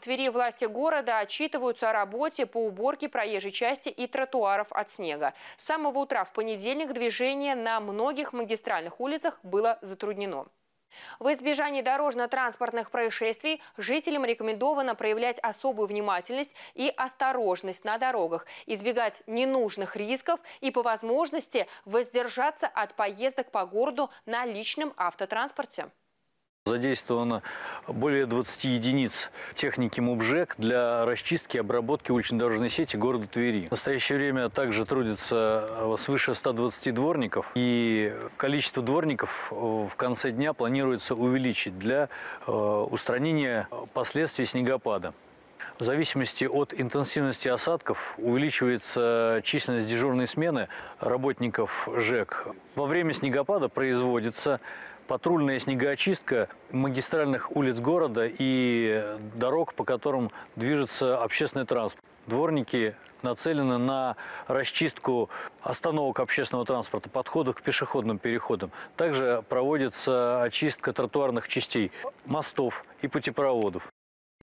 Твери власти города отчитываются о работе по уборке проезжей части и тротуаров от снега. С самого утра в понедельник движение на многих магистральных улицах было затруднено. В избежании дорожно-транспортных происшествий жителям рекомендовано проявлять особую внимательность и осторожность на дорогах, избегать ненужных рисков и по возможности воздержаться от поездок по городу на личном автотранспорте. Задействовано более 20 единиц техники МУБЖЭК для расчистки и обработки улично-дорожной сети города Твери. В настоящее время также трудится свыше 120 дворников, и количество дворников в конце дня планируется увеличить для устранения последствий снегопада. В зависимости от интенсивности осадков увеличивается численность дежурной смены работников ЖЭК. Во время снегопада производится патрульная снегоочистка магистральных улиц города и дорог, по которым движется общественный транспорт. Дворники нацелены на расчистку остановок общественного транспорта, подходов к пешеходным переходам. Также проводится очистка тротуарных частей, мостов и путепроводов.